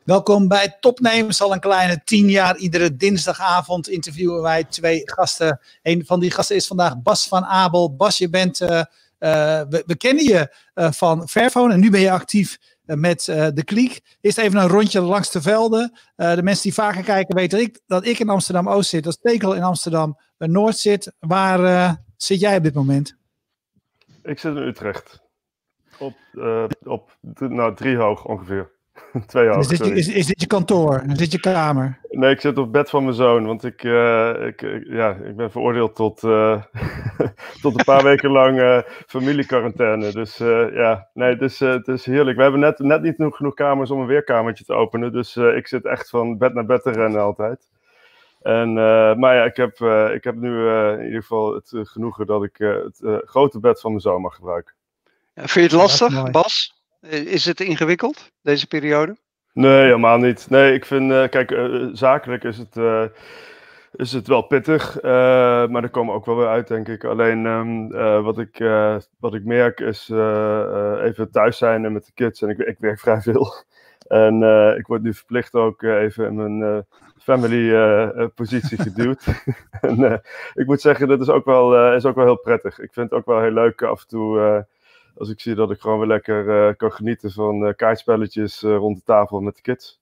Welkom bij Topnames. Al een kleine 10 jaar. Iedere dinsdagavond interviewen wij 2 gasten. Een van die gasten is vandaag Bas van Abel. Bas, je bent, we kennen je van Fairphone en nu ben je actief met de Kliek. Eerst even een rondje langs de velden. De mensen die vaker kijken weten dat ik in Amsterdam-Oost zit. Dat Stekel in Amsterdam-Noord zit. Waar zit jij op dit moment? Ik zit in Utrecht. Op driehoog ongeveer. 2 hoog. Is dit je kantoor? Is dit je kamer? Nee, ik zit op het bed van mijn zoon. Want ik ben veroordeeld tot een paar weken lang familiequarantaine. Dus het is heerlijk. We hebben net niet genoeg kamers om een weerkamertje te openen. Dus ik zit echt van bed naar bed te rennen altijd. Maar ja, ik heb nu in ieder geval het genoegen dat ik het grote bed van mijn zoon mag gebruiken. Vind je het lastig, Bas? Is het ingewikkeld, deze periode? Nee, helemaal niet. Nee, ik vind, zakelijk is het wel pittig, maar daar komen we ook wel weer uit, denk ik. Alleen wat ik merk is even thuis zijn met de kids. En ik werk vrij veel. En ik word nu verplicht ook even in mijn family positie geduwd. En ik moet zeggen, dat is ook wel heel prettig. Ik vind het ook wel heel leuk af en toe... als ik zie dat ik gewoon weer lekker kan genieten van kaartspelletjes rond de tafel met de kids.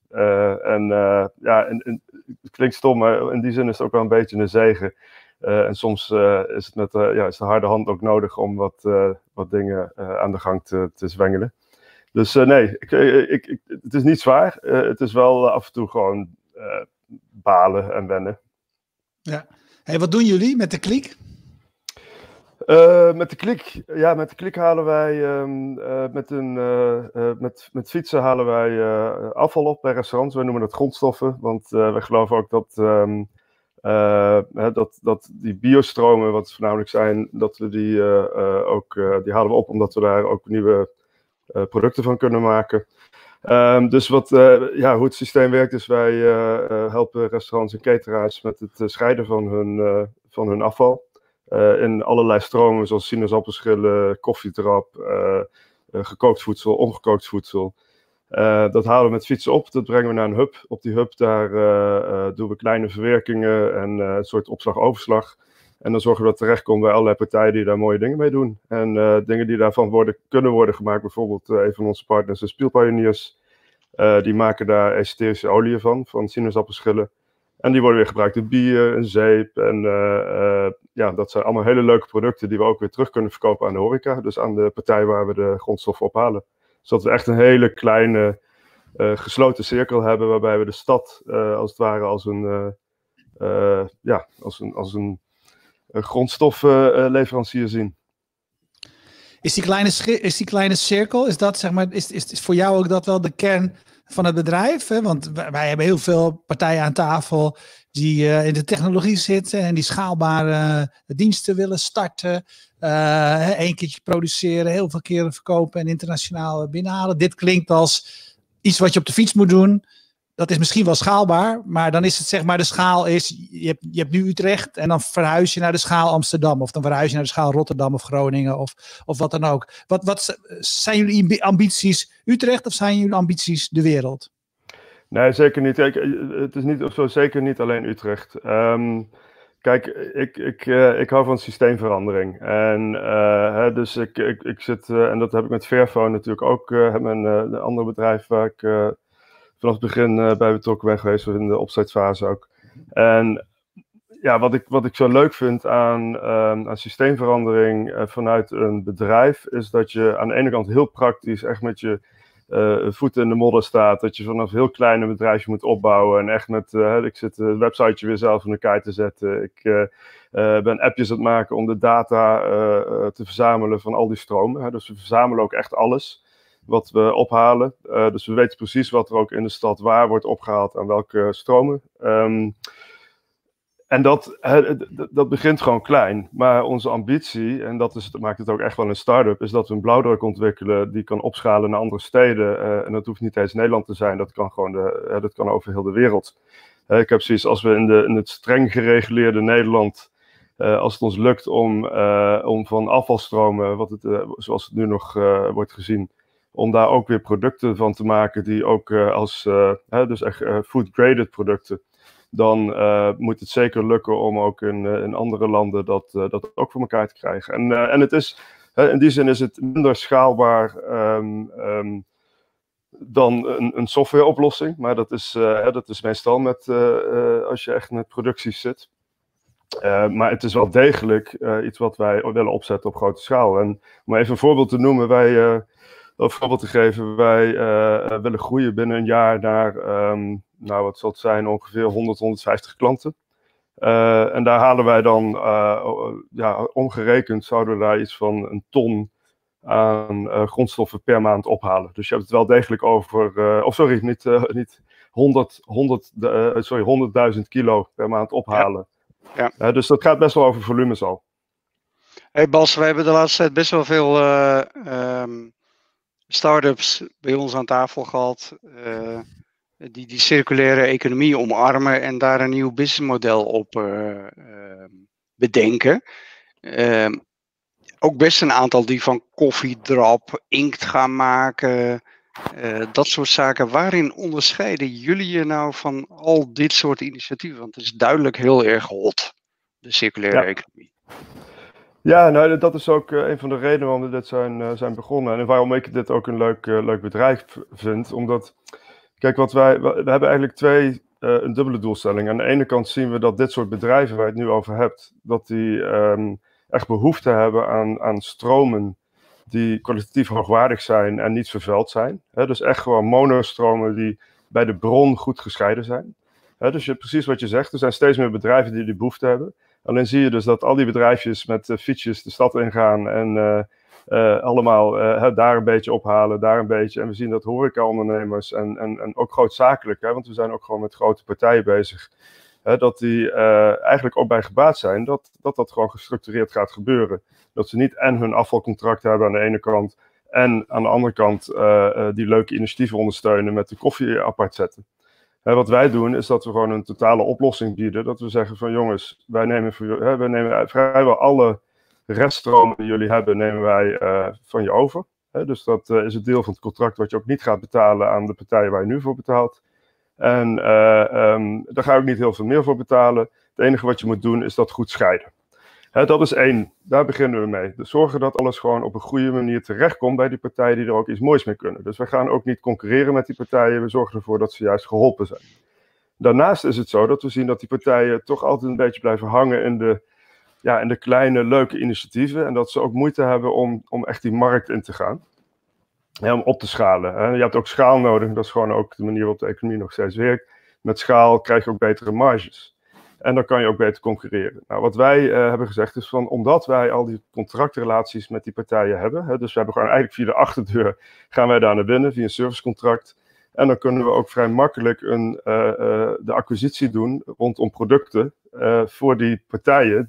Het klinkt stom, maar in die zin is het ook wel een beetje een zegen. En soms is het is de harde hand ook nodig om wat dingen aan de gang te zwengelen. Dus het is niet zwaar. Het is wel af en toe gewoon balen en wennen. Ja. Hey, wat doen jullie met de Kliek? Met de Kliek halen wij met fietsen halen wij afval op bij restaurants. Wij noemen dat grondstoffen, want wij geloven ook dat die biostromen, wat het voornamelijk zijn, dat we die halen we op, omdat we daar ook nieuwe producten van kunnen maken. Dus hoe het systeem werkt is, wij helpen restaurants en cateraars met het scheiden van hun afval. In allerlei stromen, zoals sinaasappelschillen, koffiedrap, gekookt voedsel, ongekookt voedsel. Dat halen we met fietsen op, dat brengen we naar een hub. Op die hub daar doen we kleine verwerkingen en een soort opslag-overslag. En dan zorgen we dat het terechtkomt bij allerlei partijen die daar mooie dingen mee doen. En dingen die daarvan kunnen worden gemaakt, bijvoorbeeld een van onze partners, de Spielpioneers. Die maken daar esoterische oliën van sinaasappelschillen. En die worden weer gebruikt in bier en zeep. En dat zijn allemaal hele leuke producten die we ook weer terug kunnen verkopen aan de horeca. Dus aan de partij waar we de grondstoffen ophalen. Zodat we echt een hele kleine gesloten cirkel hebben. Waarbij we de stad als het ware als een grondstoffenleverancier zien. Is die kleine cirkel, is dat zeg maar, is voor jou ook dat wel de kern van het bedrijf? Hè? Want wij hebben heel veel partijen aan tafel die in de technologie zitten en die schaalbare diensten willen starten. 1 keertje produceren, heel veel keren verkopen en internationaal binnenhalen. Dit klinkt als iets wat je op de fiets moet doen. Dat is misschien wel schaalbaar, maar dan is het zeg maar de schaal is, je hebt nu Utrecht en dan verhuis je naar de schaal Amsterdam of dan verhuis je naar de schaal Rotterdam of Groningen of wat dan ook. Wat zijn jullie ambities Utrecht of zijn jullie ambities de wereld? Nee, zeker niet. Kijk, het is niet of zo, zeker niet alleen Utrecht. Kijk, ik hou van systeemverandering. En dus ik zit, en dat heb ik met Fairphone natuurlijk ook, een ander bedrijf waar ik vanaf het begin bij betrokken ben geweest, in de opstartfase ook. En ja, wat ik zo leuk vind aan systeemverandering vanuit een bedrijf, is dat je aan de ene kant heel praktisch echt met je voeten in de modder staat. Dat je vanaf een heel klein bedrijfje moet opbouwen. En echt ik zit het websiteje weer zelf in elkaar te zetten. Ik ben appjes aan het maken om de data te verzamelen van al die stromen. Dus we verzamelen ook echt alles wat we ophalen. Dus we weten precies wat er ook in de stad waar wordt opgehaald aan welke stromen. En dat begint gewoon klein. Maar onze ambitie, en dat maakt het ook echt wel een start-up, is dat we een blauwdruk ontwikkelen die kan opschalen naar andere steden. En dat hoeft niet eens Nederland te zijn, dat kan gewoon dat kan over heel de wereld. Ik heb zoiets, als we in het streng gereguleerde Nederland, als het ons lukt om van afvalstromen, zoals het nu nog wordt gezien, om daar ook weer producten van te maken die ook dus echt food-graded producten. Dan moet het zeker lukken om ook in andere landen dat ook voor elkaar te krijgen. En het is, in die zin is het minder schaalbaar dan een softwareoplossing. Maar dat is meestal als je echt met producties zit. Maar het is wel degelijk iets wat wij willen opzetten op grote schaal. En om even een voorbeeld te noemen, wij willen groeien binnen een jaar naar, wat zal het zijn, ongeveer 100, 150 klanten. En daar halen wij dan, omgerekend zouden we daar iets van 1 ton aan grondstoffen per maand ophalen. Dus je hebt het wel degelijk over, niet 100.000 kilo per maand ophalen. Ja. Dus dat gaat best wel over volumes al. Hey Bas, we hebben de laatste tijd best wel veel start-ups bij ons aan tafel gehad. Die circulaire economie omarmen en daar een nieuw businessmodel op bedenken. Ook best een aantal die van koffiedrap, inkt gaan maken, dat soort zaken. Waarin onderscheiden jullie je nou van al dit soort initiatieven? Want het is duidelijk heel erg hot, de circulaire economie. Ja, nou, dat is ook een van de redenen waarom we dit zijn begonnen. En waarom ik dit ook een leuk bedrijf vind. Omdat, kijk, we hebben eigenlijk een dubbele doelstelling. Aan de ene kant zien we dat dit soort bedrijven waar je het nu over hebt, dat die echt behoefte hebben aan stromen die kwalitatief hoogwaardig zijn en niet vervuild zijn. Dus echt gewoon monostromen die bij de bron goed gescheiden zijn. Dus precies wat je zegt, er zijn steeds meer bedrijven die behoefte hebben. Alleen zie je dus dat al die bedrijfjes met fietsjes de stad ingaan en allemaal daar een beetje ophalen, daar een beetje. En we zien dat horecaondernemers en ook grootzakelijk, want we zijn ook gewoon met grote partijen bezig, dat die eigenlijk ook bij gebaat zijn dat gewoon gestructureerd gaat gebeuren. Dat ze niet en hun afvalcontract hebben aan de ene kant en aan de andere kant die leuke initiatieven ondersteunen met de koffie apart zetten. Wat wij doen is dat we gewoon een totale oplossing bieden. Dat we zeggen van jongens, wij nemen vrijwel alle reststromen die jullie hebben, nemen wij van je over. Dus dat is het deel van het contract wat je ook niet gaat betalen aan de partijen waar je nu voor betaalt. En daar ga je ook niet heel veel meer voor betalen. Het enige wat je moet doen is dat goed scheiden. Dat is 1, daar beginnen we mee. Dus zorgen dat alles gewoon op een goede manier terechtkomt bij die partijen die er ook iets moois mee kunnen. Dus we gaan ook niet concurreren met die partijen, we zorgen ervoor dat ze juist geholpen zijn. Daarnaast is het zo dat we zien dat die partijen toch altijd een beetje blijven hangen in de kleine leuke initiatieven. En dat ze ook moeite hebben om echt die markt in te gaan. Om op te schalen. Je hebt ook schaal nodig, dat is gewoon ook de manier waarop de economie nog steeds werkt. Met schaal krijg je ook betere marges. En dan kan je ook beter concurreren. Nou, wat wij hebben gezegd is van, omdat wij al die contractrelaties met die partijen hebben, dus we hebben gewoon eigenlijk via de achterdeur, gaan wij daar naar binnen via een servicecontract. En dan kunnen we ook vrij makkelijk de acquisitie doen rondom producten voor die partijen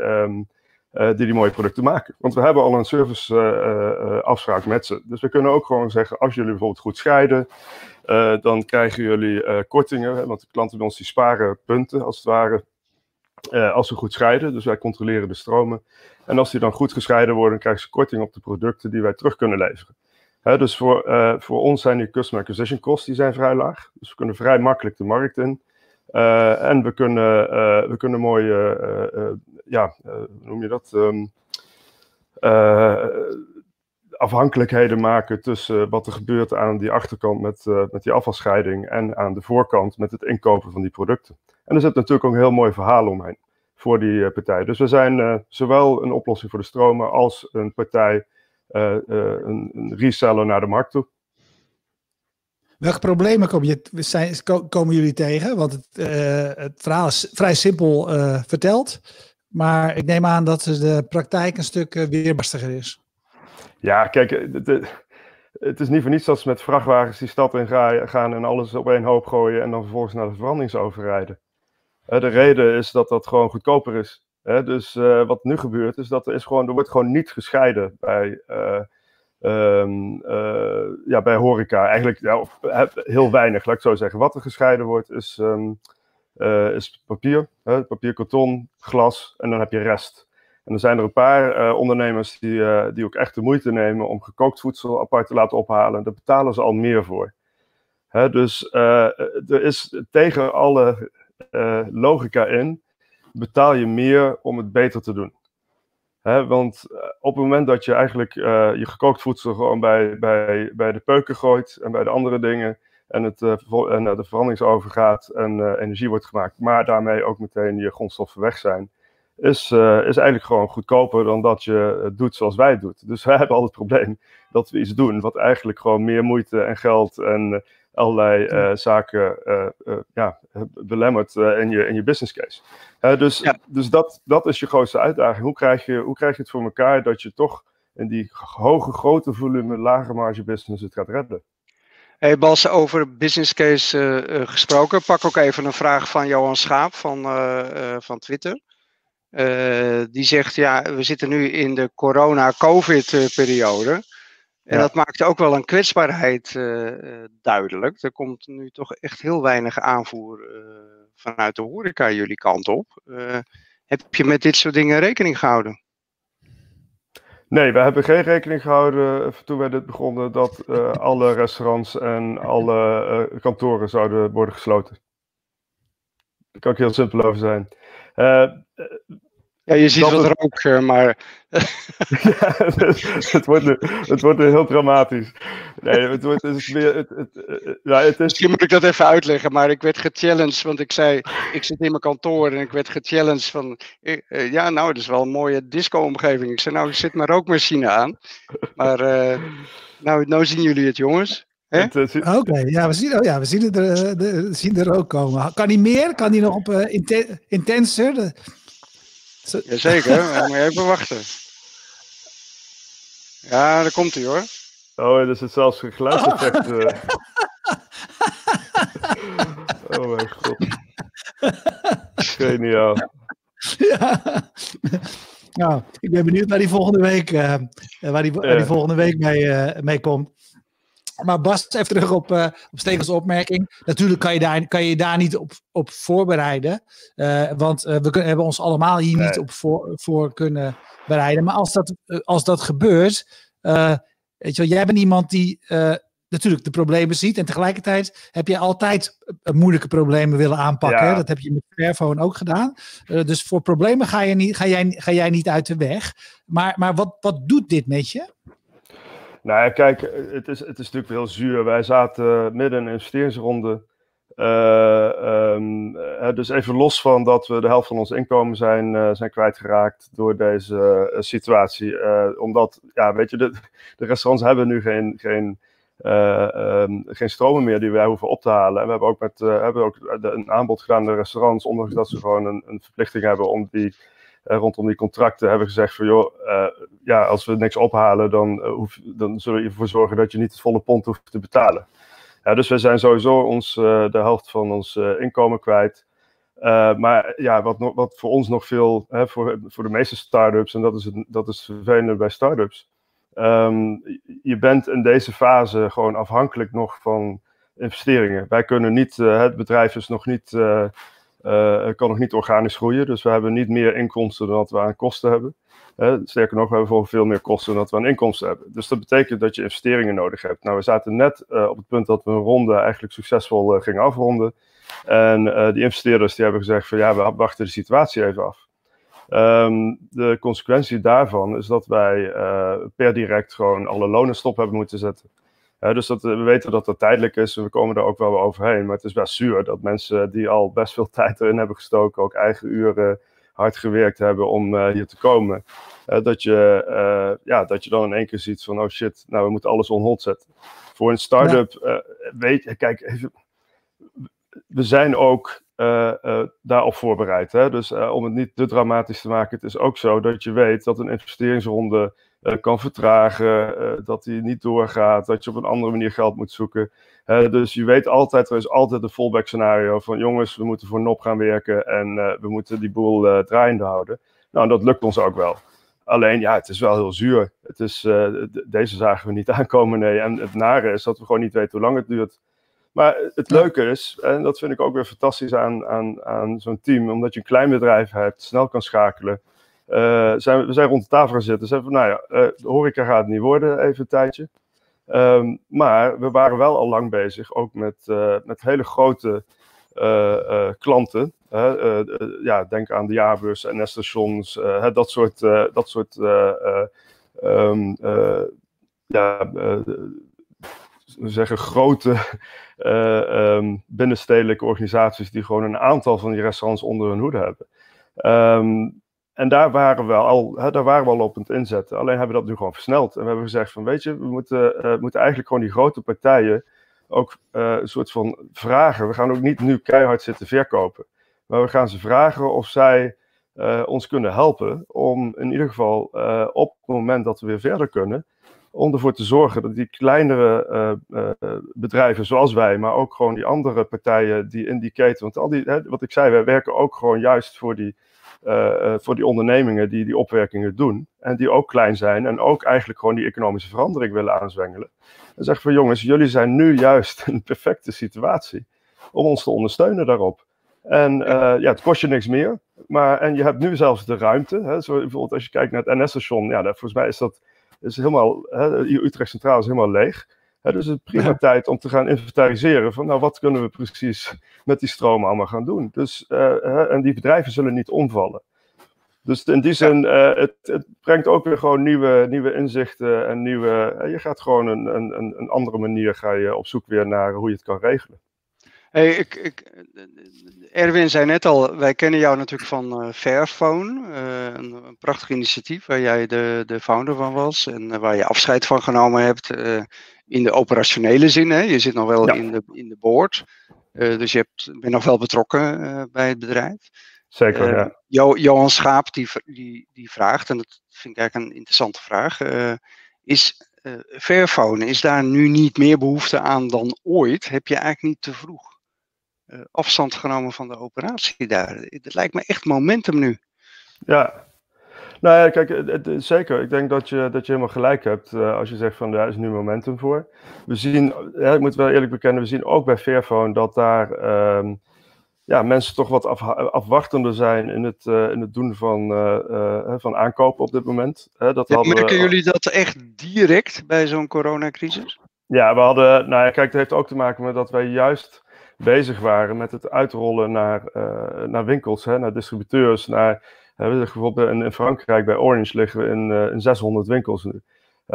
die mooie producten maken. Want we hebben al een serviceafspraak met ze. Dus we kunnen ook gewoon zeggen, als jullie bijvoorbeeld goed scheiden, dan krijgen jullie kortingen. Want de klanten bij ons die sparen punten, als het ware, als ze goed scheiden. Dus wij controleren de stromen. En als die dan goed gescheiden worden, dan krijgen ze korting op de producten die wij terug kunnen leveren. Dus voor ons zijn die customer acquisition costs die zijn vrij laag. Dus we kunnen vrij makkelijk de markt in. En we kunnen mooie, hoe noem je dat? Afhankelijkheden maken tussen wat er gebeurt aan die achterkant met die afvalscheiding en aan de voorkant met het inkopen van die producten. En er zit natuurlijk ook een heel mooi verhaal omheen voor die partij. Dus we zijn zowel een oplossing voor de stromen als een partij, een reseller naar de markt toe. Welke problemen komen jullie tegen? Want het verhaal is vrij simpel verteld. Maar ik neem aan dat de praktijk een stuk weerbarstiger is. Ja, kijk, het is niet voor niets dat ze met vrachtwagens die stad in gaan en alles op één hoop gooien en dan vervolgens naar de verbrandingsoven. De reden is dat dat gewoon goedkoper is. Dus wat nu gebeurt is dat er wordt gewoon niet gescheiden bij horeca. Eigenlijk heel weinig, laat ik zo zeggen. Wat er gescheiden wordt is papier, papier, karton, glas en dan heb je rest. En er zijn er een paar ondernemers die ook echt de moeite nemen om gekookt voedsel apart te laten ophalen. Daar betalen ze al meer voor. Dus er is tegen alle logica in, betaal je meer om het beter te doen. Want op het moment dat je eigenlijk je gekookt voedsel gewoon bij de peuken gooit en bij de andere dingen en de verbrandingsoven gaat en energie wordt gemaakt, maar daarmee ook meteen je grondstoffen weg zijn, is eigenlijk gewoon goedkoper dan dat je het doet zoals wij het doen. Dus wij hebben al het probleem dat we iets doen wat eigenlijk gewoon meer moeite en geld en allerlei zaken belemmert in je business case. Dus dat is je grootste uitdaging. Hoe krijg je het voor elkaar dat je toch in die grote volume, lage marge business het gaat redden? Hey Bas, over business case gesproken, pak ook even een vraag van Johan Schaap van Twitter. Die zegt, we zitten nu in de corona-covid-periode. En dat maakt ook wel een kwetsbaarheid duidelijk. Er komt nu toch echt heel weinig aanvoer vanuit de horeca jullie kant op. Heb je met dit soort dingen rekening gehouden? Nee, we hebben geen rekening gehouden toen wij dit begonnen dat alle restaurants en alle kantoren zouden worden gesloten. Daar kan ik heel simpel over zijn. Ja, je ziet wat rook, maar... het wordt nu heel dramatisch. Nee, het is meer... Misschien moet ik dat even uitleggen, maar ik werd gechallenged, want ik zei, ik zit in mijn kantoor en ik werd gechallenged van, het is wel een mooie disco-omgeving. Ik zei, ik zet mijn rookmachine aan. Maar, nou zien jullie het, jongens. Oké, we zien de rook komen. Kan die meer? Kan die nog op intenser? Jazeker, maar moet je even wachten. Ja, daar komt hij hoor. Oh, er zit zelfs een geluidseffect. Oh mijn god. Geniaal. Ja. Nou, ik ben benieuwd waar die volgende week, mee komt. Maar Bas, even terug op Stekels' opmerking. Natuurlijk kan je daar niet op voorbereiden. Want we hebben ons allemaal hier niet op voor kunnen bereiden. Maar als dat gebeurt... weet je wel, jij bent iemand die natuurlijk de problemen ziet. En tegelijkertijd heb je altijd moeilijke problemen willen aanpakken. Ja. Dat heb je met Fairphone ook gedaan. Dus voor problemen ga jij niet uit de weg. Maar wat doet dit met je? Nou ja, kijk, het is natuurlijk heel zuur. Wij zaten midden in een investeringsronde. Dus even los van dat we de helft van ons inkomen zijn kwijtgeraakt door deze situatie. Omdat, weet je, de restaurants hebben nu geen stromen meer die wij hoeven op te halen. En we hebben ook een aanbod gedaan aan de restaurants, ondanks dat ze gewoon een verplichting hebben om rondom die contracten hebben gezegd van als we niks ophalen, dan zullen we ervoor zorgen dat je niet het volle pond hoeft te betalen. Ja, dus we zijn sowieso de helft van ons inkomen kwijt. Maar wat voor ons nog veel, voor de meeste start-ups, en dat is vervelend bij start-ups. Je bent in deze fase gewoon afhankelijk nog van investeringen. Wij kunnen niet, het bedrijf is nog niet... kan nog niet organisch groeien, dus we hebben niet meer inkomsten dan dat we aan kosten hebben. Sterker nog, we hebben veel meer kosten dan dat we aan inkomsten hebben. Dus dat betekent dat je investeringen nodig hebt. Nou, we zaten net op het punt dat we een ronde eigenlijk succesvol gingen afronden. En die investeerders die hebben gezegd van we wachten de situatie even af. De consequentie daarvan is dat wij per direct gewoon alle lonen stop hebben moeten zetten. Dus we weten dat dat tijdelijk is en we komen er ook wel overheen. Maar het is best zuur dat mensen die al best veel tijd erin hebben gestoken, ook eigen uren hard gewerkt hebben om hier te komen. Dat je dan in één keer ziet van, oh shit, nou we moeten alles on hold zetten. Voor een start-up, kijk even, we zijn ook daarop voorbereid. Dus om het niet te dramatisch te maken, het is ook zo dat je weet dat een investeringsronde kan vertragen, dat die niet doorgaat, dat je op een andere manier geld moet zoeken. Dus je weet altijd, er is altijd een fallback scenario van jongens, we moeten voor NOP gaan werken en we moeten die boel draaiende houden. Nou, dat lukt ons ook wel. Alleen, het is wel heel zuur. Deze zagen we niet aankomen, nee. En het nare is dat we gewoon niet weten hoe lang het duurt. Maar het leuke is, en dat vind ik ook weer fantastisch aan zo'n team, omdat je een klein bedrijf hebt, snel kan schakelen. we zijn rond de tafel gaan zitten. Zeiden van, nou ja, de horeca gaat het niet worden, even een tijdje. Maar we waren wel al lang bezig, ook met hele grote klanten. Ja, denk aan de jaarbeurs, NS-stations, dat soort we zeggen grote binnenstedelijke organisaties die gewoon een aantal van die restaurants onder hun hoede hebben. En daar waren we al op het inzetten. Alleen hebben we dat nu gewoon versneld. En we hebben gezegd van, weet je, we moeten eigenlijk gewoon die grote partijen ook een soort van vragen. We gaan ook niet nu keihard zitten verkopen. Maar we gaan ze vragen of zij ons kunnen helpen om in ieder geval op het moment dat we weer verder kunnen, om ervoor te zorgen dat die kleinere bedrijven zoals wij, maar ook gewoon die andere partijen die in die keten, want al die, wat ik zei, wij werken ook gewoon juist voor die ondernemingen die die opwerkingen doen en die ook klein zijn en ook eigenlijk gewoon die economische verandering willen aanzwengelen. En zeggen van, jongens, jullie zijn nu juist een perfecte situatie om ons te ondersteunen daarop. En ja, het kost je niks meer, en je hebt nu zelfs de ruimte. Hè, zo bijvoorbeeld als je kijkt naar het NS-station, ja, volgens mij is helemaal, Utrecht Centraal is helemaal leeg. Dus het is prima tijd om te gaan inventariseren van, nou, wat kunnen we precies met die stroom allemaal gaan doen. Dus, en die bedrijven zullen niet omvallen. Dus in die zin, het brengt ook weer gewoon nieuwe inzichten en je gaat gewoon een andere manier ga je op zoek weer naar hoe je het kan regelen. Hey, Erwin zei net al, wij kennen jou natuurlijk van Fairphone, een prachtig initiatief waar jij de founder van was en waar je afscheid van genomen hebt in de operationele zin. Hè? Je zit nog wel in de board, dus je bent nog wel betrokken bij het bedrijf. Zeker, ja. Johan Schaap die vraagt, en dat vind ik eigenlijk een interessante vraag, is Fairphone, is daar nu niet meer behoefte aan dan ooit? Heb je eigenlijk niet te vroeg afstand genomen van de operatie daar? Het lijkt me echt momentum nu. Ja, nou ja, kijk, zeker. Ik denk dat je helemaal gelijk hebt als je zegt van, daar is nu momentum voor. We zien, ik moet wel eerlijk bekennen, we zien ook bij Fairphone dat daar mensen toch wat afwachtender zijn in het doen van aankopen op dit moment. Merken jullie dat echt direct bij zo'n coronacrisis? Ja, we hadden, nou ja, kijk, het heeft ook te maken met dat wij juist bezig waren met het uitrollen naar winkels, naar distributeurs, bijvoorbeeld in Frankrijk bij Orange liggen we in 600 winkels nu.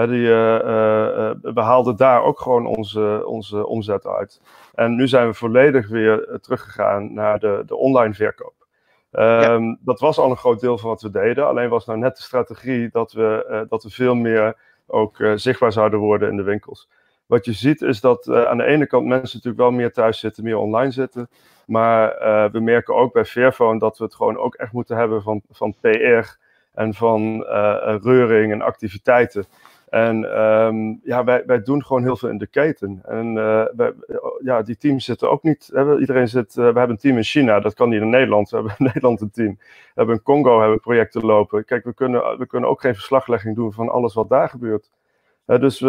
We haalden daar ook gewoon onze omzet uit. En nu zijn we volledig weer teruggegaan naar de online verkoop. Dat was al een groot deel van wat we deden. Alleen was nou net de strategie dat we veel meer ook zichtbaar zouden worden in de winkels. Wat je ziet is dat aan de ene kant mensen natuurlijk wel meer thuis zitten, meer online zitten. Maar we merken ook bij Fairphone dat we het gewoon ook echt moeten hebben van PR en van reuring en activiteiten. En wij doen gewoon heel veel in de keten. En die teams zitten ook niet. We hebben een team in China, dat kan niet in Nederland. We hebben in Nederland een team. We hebben in Congo projecten lopen. Kijk, we kunnen ook geen verslaglegging doen van alles wat daar gebeurt. Dus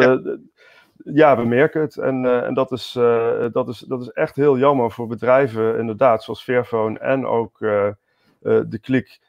we merken het. En dat is echt heel jammer voor bedrijven, inderdaad, zoals Fairphone en ook de Klik.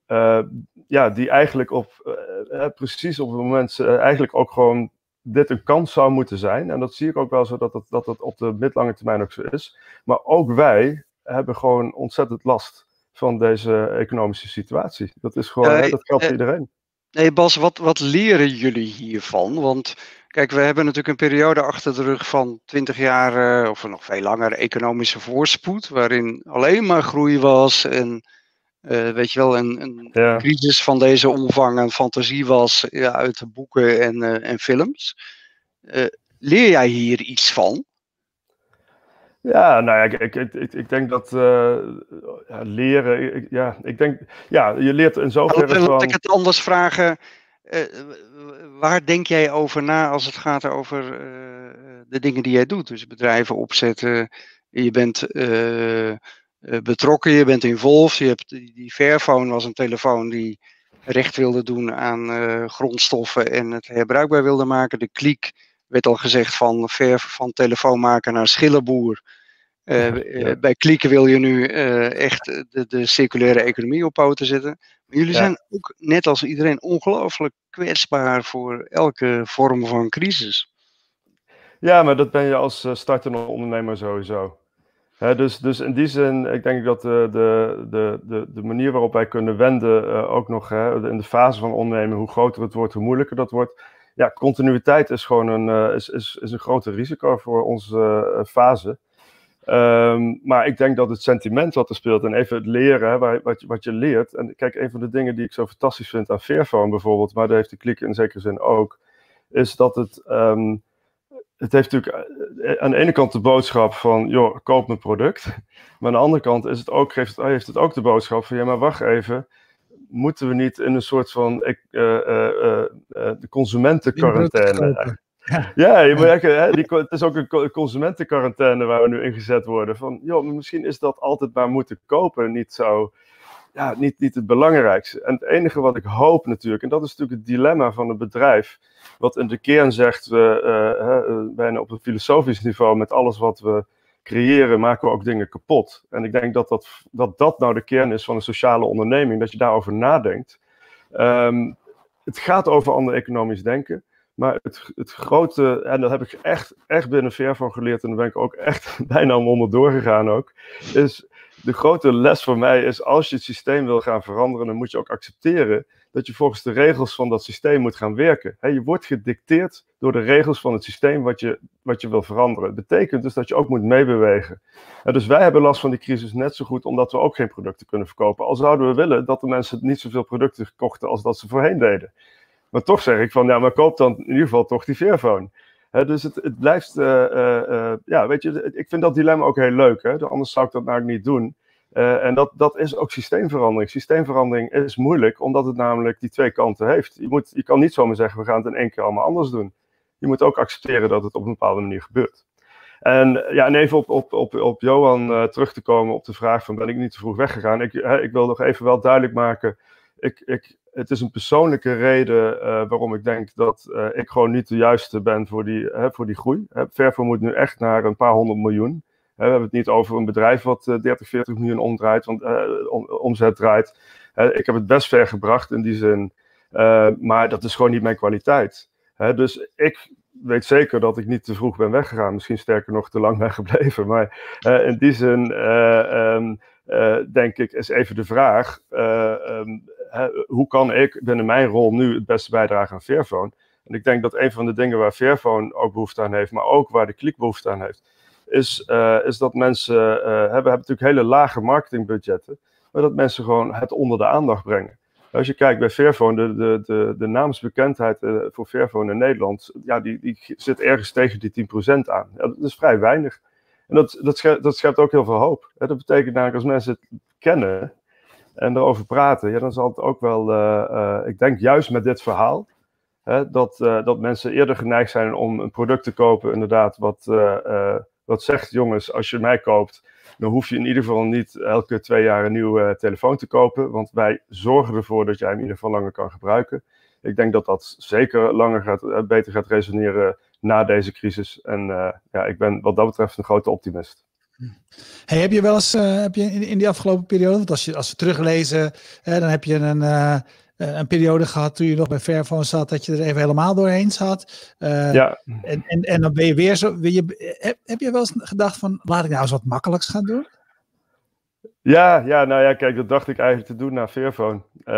Die eigenlijk precies op het moment eigenlijk ook gewoon dit een kans zou moeten zijn. En dat zie ik ook wel zo dat het op de middellange termijn ook zo is. Maar ook wij hebben gewoon ontzettend last van deze economische situatie. Dat is gewoon, dat geldt voor iedereen. Nee, Bas, wat leren jullie hiervan? Want kijk, we hebben natuurlijk een periode achter de rug van 20 jaar, of nog veel langer, economische voorspoed, waarin alleen maar groei was en weet je wel, een crisis van deze omvang en fantasie was uit de boeken en films. Leer jij hier iets van? Ja, nou ja, ik denk dat leren, ik denk, je leert in zoverre van... Laat ik het anders vragen, waar denk jij over na als het gaat over de dingen die jij doet? Dus bedrijven opzetten, je bent betrokken, je bent involved, je hebt die Fairphone was een telefoon die recht wilde doen aan grondstoffen en het herbruikbaar wilde maken. De Klik werd al gezegd van telefoonmaker naar schillenboer. Bij Klieken wil je nu echt de circulaire economie op poten zetten. Maar jullie zijn ook, net als iedereen, ongelooflijk kwetsbaar voor elke vorm van crisis. Ja, maar dat ben je als startende ondernemer sowieso. Dus in die zin, ik denk dat de manier waarop wij kunnen wenden, ook nog in de fase van ondernemen, hoe groter het wordt, hoe moeilijker dat wordt. Ja, continuïteit is gewoon een groter risico voor onze fase. Maar ik denk dat het sentiment wat er speelt en even het leren, wat je leert. En kijk, een van de dingen die ik zo fantastisch vind aan Fairphone bijvoorbeeld, maar daar heeft de Klik in zekere zin ook, is dat het heeft natuurlijk aan de ene kant de boodschap van, joh, koop mijn product. Maar aan de andere kant heeft het ook de boodschap van, ja, maar wacht even. Moeten we niet in een soort van de consumentenquarantaine? Ja, het is ook een consumentenquarantaine waar we nu ingezet worden. Van, joh, misschien is dat altijd maar moeten kopen niet zo... Ja, niet het belangrijkste. En het enige wat ik hoop natuurlijk, en dat is natuurlijk het dilemma van een bedrijf, wat in de kern zegt, bijna op een filosofisch niveau, met alles wat we creëren, maken we ook dingen kapot. En ik denk dat nou de kern is van een sociale onderneming, dat je daarover nadenkt. Het gaat over ander economisch denken, maar het grote, en dat heb ik echt binnen Fairphone geleerd, en daar ben ik ook echt bijna onderdoor gegaan ook, is... De grote les voor mij is, als je het systeem wil gaan veranderen, dan moet je ook accepteren dat je volgens de regels van dat systeem moet gaan werken. Je wordt gedicteerd door de regels van het systeem wat je wil veranderen. Dat betekent dus dat je ook moet meebewegen. Dus wij hebben last van die crisis net zo goed, omdat we ook geen producten kunnen verkopen. Al zouden we willen dat de mensen niet zoveel producten kochten als dat ze voorheen deden. Maar toch zeg ik van, ja, maar koop dan in ieder geval toch die Fairphone. Dus het blijft, weet je, ik vind dat dilemma ook heel leuk. Anders zou ik dat nou niet doen. En dat is ook systeemverandering. Systeemverandering is moeilijk, omdat het namelijk die twee kanten heeft. Je kan niet zomaar zeggen, we gaan het in één keer allemaal anders doen. Je moet ook accepteren dat het op een bepaalde manier gebeurt. En even op Johan terug te komen op de vraag van, ben ik niet te vroeg weggegaan? Ik wil nog even wel duidelijk maken, het is een persoonlijke reden waarom ik denk dat ik gewoon niet de juiste ben voor die groei. Fairphone moet nu echt naar een paar 100 miljoen. We hebben het niet over een bedrijf wat 30, 40 miljoen omzet draait. Ik heb het best ver gebracht in die zin. Maar dat is gewoon niet mijn kwaliteit. Dus ik weet zeker dat ik niet te vroeg ben weggegaan. Misschien sterker nog te lang ben gebleven. Maar in die zin denk ik is even de vraag. Hoe kan ik binnen mijn rol nu het beste bijdragen aan Fairphone? En ik denk dat een van de dingen waar Fairphone ook behoefte aan heeft, maar ook waar de Klik behoefte aan heeft, is dat mensen, we hebben natuurlijk hele lage marketingbudgetten, maar dat mensen gewoon het onder de aandacht brengen. Als je kijkt bij Fairphone, de naamsbekendheid voor Fairphone in Nederland, ja, die zit ergens tegen die 10% aan. Ja, dat is vrij weinig. En dat schept ook heel veel hoop. Dat betekent namelijk als mensen het kennen en erover praten, ja, dan zal het ook wel, ik denk juist met dit verhaal, dat mensen eerder geneigd zijn om een product te kopen, inderdaad, wat zegt, jongens, als je mij koopt, dan hoef je in ieder geval niet elke 2 jaar een nieuwe telefoon te kopen, want wij zorgen ervoor dat jij hem in ieder geval langer kan gebruiken. Ik denk dat dat zeker beter gaat resoneren na deze crisis. En ik ben wat dat betreft een grote optimist. Hey, heb je wel eens in die afgelopen periode, want als we teruglezen, dan heb je een periode gehad toen je nog bij Fairphone zat, dat je er even helemaal doorheen zat. Ja. En dan ben je weer zo. Heb je wel eens gedacht van, laat ik nou eens wat makkelijks gaan doen? Ja, kijk, dat dacht ik eigenlijk te doen na Fairphone.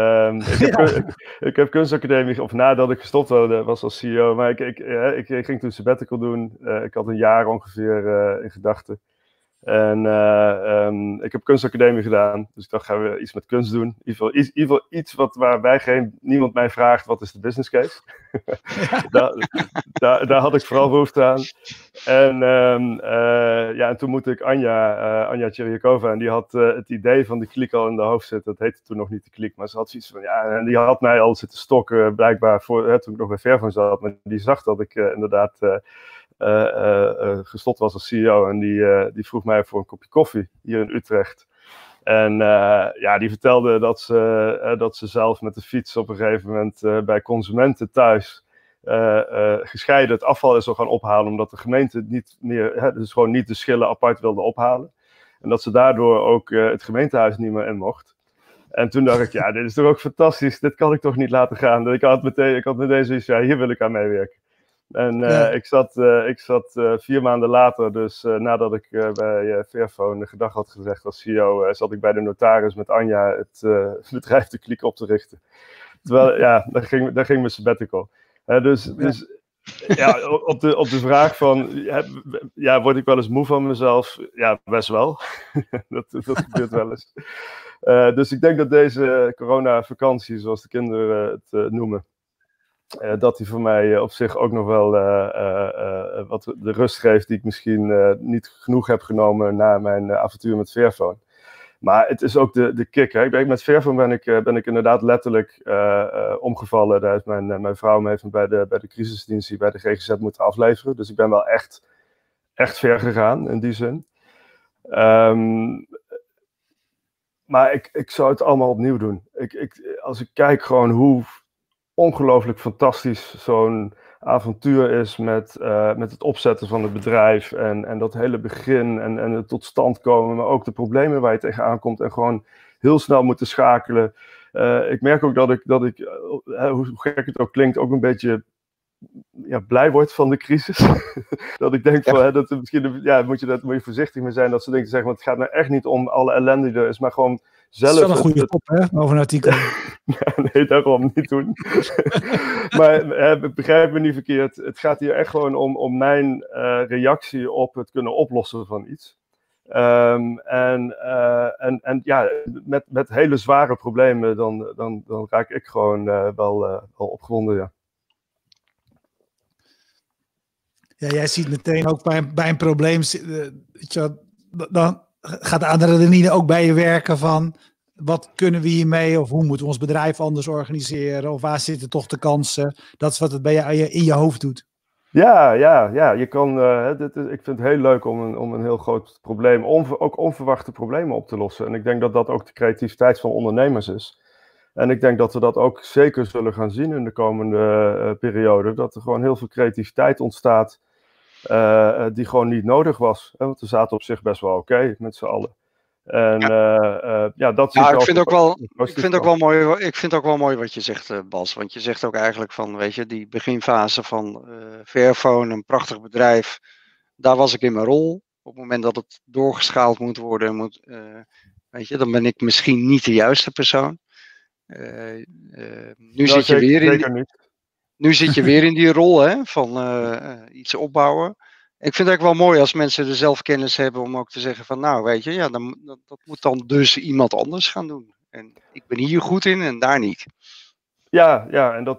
Ik heb kunstacademie, of nadat ik gestopt was als CEO, maar ik ging toen sabbatical doen. Ik had een jaar ongeveer in gedachten. En ik heb kunstacademie gedaan, dus ik dacht, gaan we iets met kunst doen. In ieder geval iets waarbij niemand mij vraagt, wat is de business case? daar had ik vooral behoefte aan. En toen moet ik Anja Tjeriakova, en die had het idee van de Klik al in de hoofd zitten. Dat heette toen nog niet de Klik, maar ze had zoiets van, en die had mij al zitten stokken, blijkbaar, toen ik nog bij Fairphone zat. Maar die zag dat ik inderdaad gestopt was als CEO, en die vroeg mij voor een kopje koffie hier in Utrecht. En die vertelde dat ze zelf met de fiets op een gegeven moment bij consumenten thuis gescheiden het afval is zou gaan ophalen, omdat de gemeente niet meer, dus gewoon niet de schillen apart wilde ophalen. En dat ze daardoor ook het gemeentehuis niet meer in mocht. En toen dacht ik, ja, dit is toch ook fantastisch, dit kan ik toch niet laten gaan. Dus ik had meteen zoiets, ja, hier wil ik aan meewerken. En ik zat 4 maanden later, dus nadat ik bij Fairphone gedag had gezegd als CEO, zat ik bij de notaris met Anja het bedrijf De Kliek op te richten. Terwijl, ja, daar ging mijn sabbatical. Dus ja, op de vraag van, ja, word ik wel eens moe van mezelf? Ja, best wel. dat gebeurt wel eens. Dus ik denk dat deze corona-vakantie, zoals de kinderen het noemen, dat die voor mij op zich ook nog wel wat de rust geeft die ik misschien niet genoeg heb genomen na mijn avontuur met Fairphone. Maar het is ook de kick. Hè. Met Fairphone ben ik inderdaad letterlijk omgevallen. Daar heeft mijn vrouw me even bij de crisisdienst bij de GGZ moeten afleveren. Dus ik ben wel echt ver gegaan in die zin. Maar ik zou het allemaal opnieuw doen. Als ik kijk gewoon hoe ongelooflijk fantastisch zo'n avontuur is met het opzetten van het bedrijf en dat hele begin en het tot stand komen, maar ook de problemen waar je tegenaan komt en gewoon heel snel moeten schakelen. Ik merk ook dat ik hoe gek het ook klinkt, ook een beetje blij word van de crisis. Dat ik denk van, dat misschien moet je voorzichtig mee zijn dat soort dingen te zeggen, want het gaat nou echt niet om alle ellende die er is, maar gewoon zelf. Dat is wel een goede kop, hè, over een artikel. Nee, daarom niet doen. Maar begrijp me niet verkeerd. Het gaat hier echt gewoon om mijn reactie op het kunnen oplossen van iets. En ja, met hele zware problemen, dan raak ik gewoon wel opgewonden, ja. Ja, jij ziet meteen ook bij een probleem, dan gaat de adrenaline ook bij je werken van, wat kunnen we hiermee, of hoe moeten we ons bedrijf anders organiseren, of waar zitten toch de kansen? Dat is wat het bij je in je hoofd doet. Ja, je kan, ik vind het heel leuk om een heel groot probleem, ook onverwachte problemen op te lossen. En ik denk dat dat ook de creativiteit van ondernemers is. En ik denk dat we dat ook zeker zullen gaan zien in de komende periode. Dat er gewoon heel veel creativiteit ontstaat die gewoon niet nodig was. Want we zaten op zich best wel oké met z'n allen. En dat zie ik vind het ook wel mooi wat je zegt, Bas. Want je zegt ook eigenlijk van, weet je, die beginfase van Fairphone, een prachtig bedrijf. Daar was ik in mijn rol. Op het moment dat het doorgeschaald moet worden, weet je, dan ben ik misschien niet de juiste persoon. Nu zit je weer in die rol, hè, van iets opbouwen. Ik vind het ook wel mooi als mensen de zelfkennis hebben om ook te zeggen van, nou weet je, ja, dat moet dan dus iemand anders gaan doen. En ik ben hier goed in en daar niet. Ja, en dat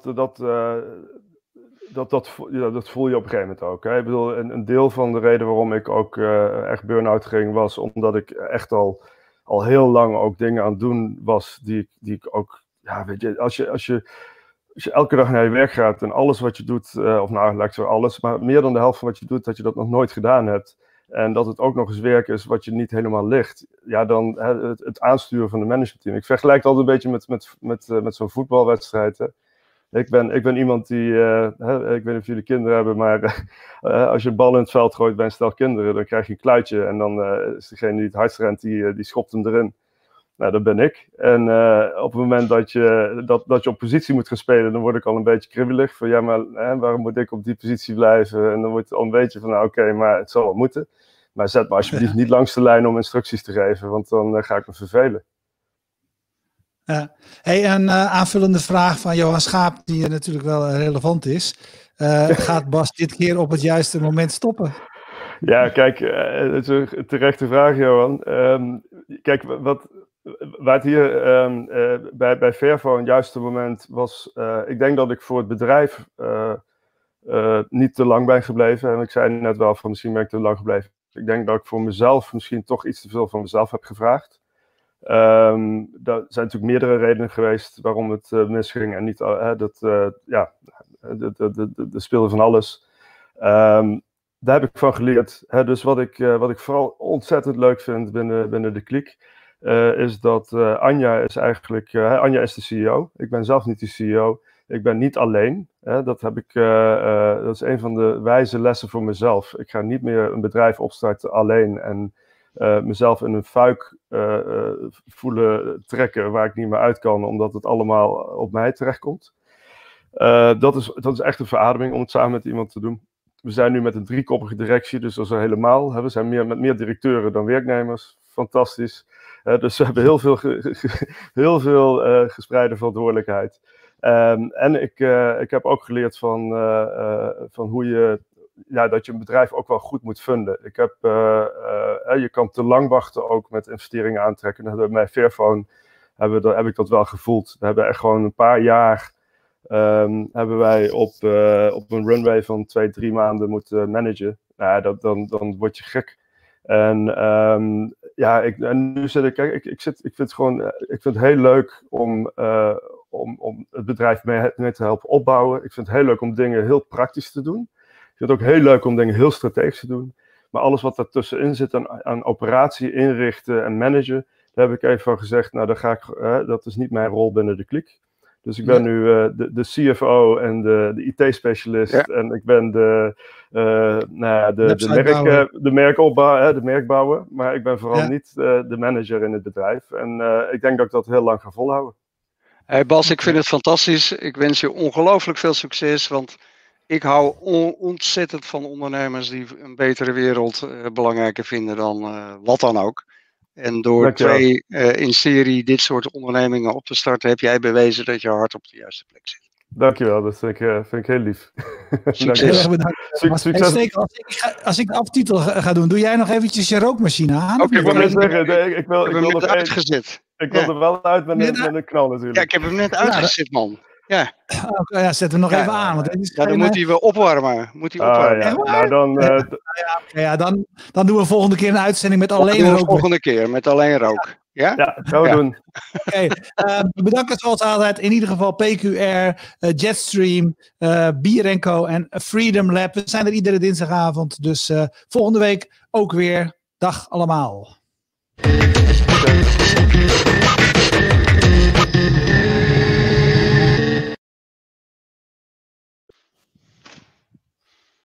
voel je op een gegeven moment ook. Hè. Ik bedoel, een deel van de reden waarom ik ook echt burn-out ging, was omdat ik echt al heel lang ook dingen aan het doen was die ik ook, ja, weet je, als je elke dag naar je werk gaat en alles wat je doet, of nou, laat ik zo alles, maar meer dan de helft van wat je doet, dat je dat nog nooit gedaan hebt. En dat het ook nog eens werk is wat je niet helemaal ligt. Ja, dan het aansturen van de managementteam. Ik vergelijk het altijd een beetje met zo'n voetbalwedstrijd. Hè. Ik ben iemand die, ik weet niet of jullie kinderen hebben, maar als je een bal in het veld gooit bij een stel kinderen, dan krijg je een kluitje en dan is degene die het hardst rent, die schopt hem erin. Nou, dat ben ik. En op het moment dat je op positie moet gaan spelen, dan word ik al een beetje kribbelig. Van ja, maar waarom moet ik op die positie blijven? En dan wordt het al een beetje van, nou oké, maar het zal wel moeten. Maar zet me alsjeblieft niet langs de lijn om instructies te geven, want dan ga ik me vervelen. Ja. Hey, een aanvullende vraag van Johan Schaap, die natuurlijk wel relevant is. Gaat Bas dit keer op het juiste moment stoppen? Ja, kijk, het is een terechte vraag, Johan. Kijk, waar het hier bij Fairphone het juiste moment was, ik denk dat ik voor het bedrijf niet te lang ben gebleven. En ik zei net wel van misschien ben ik te lang gebleven. Ik denk dat ik voor mezelf misschien toch iets te veel van mezelf heb gevraagd. Er zijn natuurlijk meerdere redenen geweest waarom het misging en niet, er speelde van alles. Daar heb ik van geleerd. Dus wat ik vooral ontzettend leuk vind binnen de Kliek, is dat Anja is eigenlijk, Anja is de CEO. Ik ben zelf niet de CEO. ik ben niet alleen. Hè, dat is een van de wijze lessen voor mezelf. Ik ga niet meer een bedrijf opstarten alleen en mezelf in een fuik voelen trekken waar ik niet meer uit kan, omdat het allemaal op mij terechtkomt. Dat is echt een verademing om het samen met iemand te doen. We zijn nu met een 3-koppige directie, dus dat is helemaal. We zijn met meer directeuren dan werknemers. Fantastisch. Dus we hebben heel veel gespreide verantwoordelijkheid. En ik heb ook geleerd van hoe dat je een bedrijf ook wel goed moet funden. Je kan te lang wachten ook met investeringen aantrekken. Bij Fairphone heb ik dat wel gevoeld. We hebben echt gewoon een paar jaar hebben wij op een runway van 2-3 maanden moeten managen. Nou, dan word je gek. En nu zit ik vind het heel leuk om het bedrijf mee te helpen opbouwen. Ik vind het heel leuk om dingen heel praktisch te doen. Ik vind het ook heel leuk om dingen heel strategisch te doen. Maar alles wat daartussenin zit aan operatie inrichten en managen, daar heb ik even van gezegd, nou dat is niet mijn rol binnen de kliek. Dus ik ben nu de CFO en de IT-specialist. Ja. En ik ben de merkopbouw, de merkbouwer. Maar ik ben vooral niet de manager in het bedrijf. En ik denk dat ik dat heel lang ga volhouden. Hey Bas, ik vind het fantastisch. Ik wens je ongelooflijk veel succes. Want ik hou ontzettend van ondernemers die een betere wereld belangrijker vinden dan wat dan ook. En door in serie dit soort ondernemingen op te starten, heb jij bewezen dat je hart op de juiste plek zit. Dankjewel, dat vind ik heel lief. Succes. Succes. Als ik de aftitel ga doen, doe jij nog eventjes je rookmachine aan? Ik wil net zeggen, ik wil nog uitgezet. Ik wil er wel uit met een knal natuurlijk. Ja, ik heb hem net uitgezet, man. Ja. Zet hem nog even aan. Want dan moet hij wel opwarmen. Dan doen we volgende keer een uitzending met alleen rook. Volgende keer met alleen rook. Ja, dat gaan we doen. Bedankt zoals altijd. In ieder geval PQR, Jetstream, Bier & Co en Freedom Lab. We zijn er iedere dinsdagavond. Dus volgende week ook weer. Dag allemaal.